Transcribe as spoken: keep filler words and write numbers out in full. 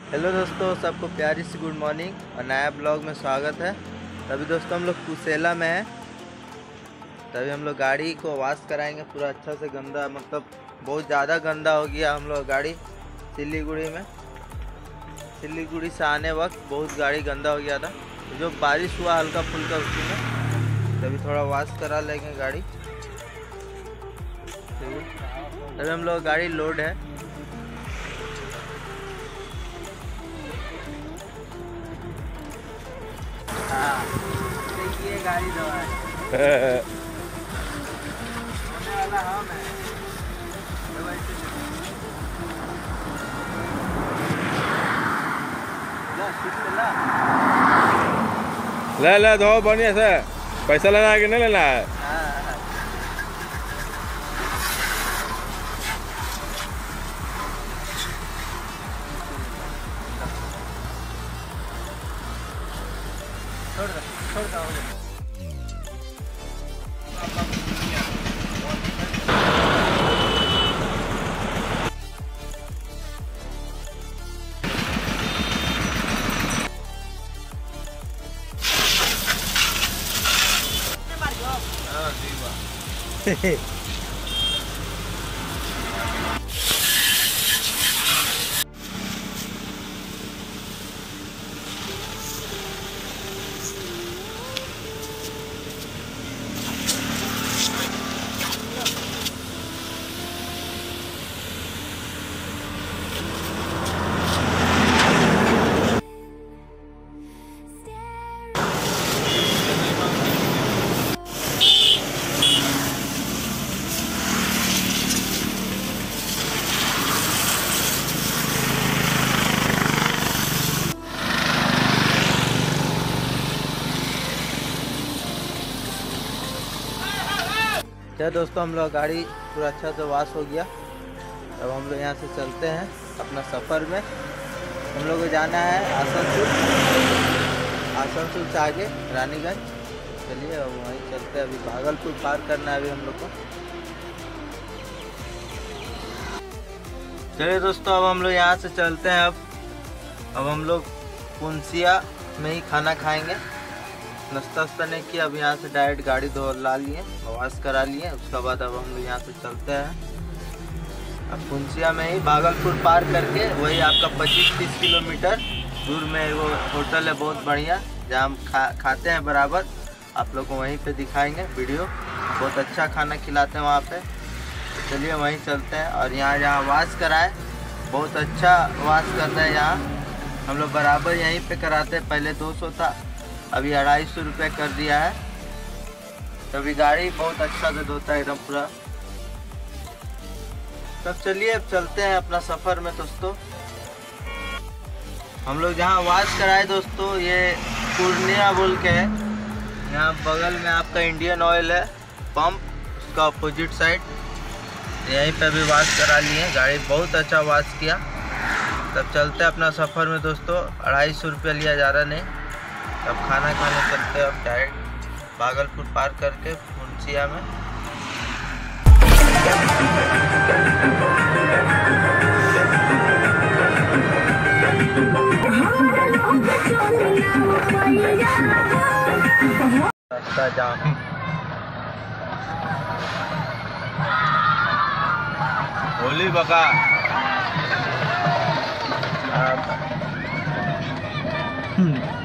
Hello दोस्तों, सबको प्यारी सी गुड मॉर्निंग और नया ब्लॉग में स्वागत है। तभी दोस्तों हम लोग कुसेला में हैं। तभी हम लोग गाड़ी को वॉश कराएंगे पूरा अच्छा से। गंदा मतलब बहुत ज़्यादा गंदा हो गया हम लोग गाड़ी सिलीगुड़ी में। सिलीगुड़ी से आने वक्त बहुत गाड़ी गंदा हो गया था, जो बारिश हुआ हल्का फुल्का उसी में, तभी थोड़ा वॉश करा लेंगे गाड़ी। तभी हम लोग गाड़ी लोड है। हाँ, देखिए गाड़ी दवा है वाला हम है। ले ले धो बढ़िया से। पैसा लेना है कि नहीं लेना है? छोड़ दो, छोड़ दो। क्या दोस्तों, हम लोग गाड़ी पूरा अच्छा से वॉश हो गया। अब हम लोग यहाँ से चलते हैं अपना सफ़र में। हम लोग को जाना है आसनसोल। आसनसोल से आगे रानीगंज। चलिए अब वहीं चलते हैं। अभी भागलपुर पार करना है अभी हम लोग को। चलिए दोस्तों, अब हम लोग यहाँ से चलते हैं। अब अब हम लोग पुंसिया में ही खाना खाएंगे। नाश्ता वास्ता नहीं किया, अब यहाँ से डायरेक्ट गाड़ी धो ला लिए, वॉश करा लिए। उसके बाद अब हम लोग यहाँ से चलते हैं। अब पुंसिया में ही भागलपुर पार करके वही आपका पच्चीस तीस किलोमीटर दूर में वो होटल है बहुत बढ़िया, जहाँ हम खा खाते हैं बराबर। आप लोग को वहीं पे दिखाएंगे वीडियो। बहुत अच्छा खाना खिलाते हैं वहाँ पे। तो चलिए वहीं चलते हैं। और यहाँ जहाँ वॉश कराए बहुत अच्छा वॉश करता है यहाँ। हम लोग बराबर यहीं पे कराते हैं। पहले दो सौ था, अभी अढ़ाई सौ रुपये कर दिया है। तो अभी गाड़ी बहुत अच्छा से धोता है एकदम पूरा। तब चलिए अब चलते हैं अपना सफ़र में दोस्तों। हम लोग जहाँ वॉश कराए दोस्तों, ये पूर्णिया बोल के है। यहाँ बगल में आपका इंडियन ऑयल है पंप, उसका अपोजिट साइड। यहीं पे भी वॉश करा लिए, गाड़ी बहुत अच्छा वॉश किया। तब चलते हैं अपना सफ़र में दोस्तों। अढ़ाई सौ रुपया लिया जा रहा नहीं। अब खाना खाने चलते हैं अब डायरेक्ट भागलपुर पार करके पुंसिया में। रास्ता जाम। होली बका हाँ।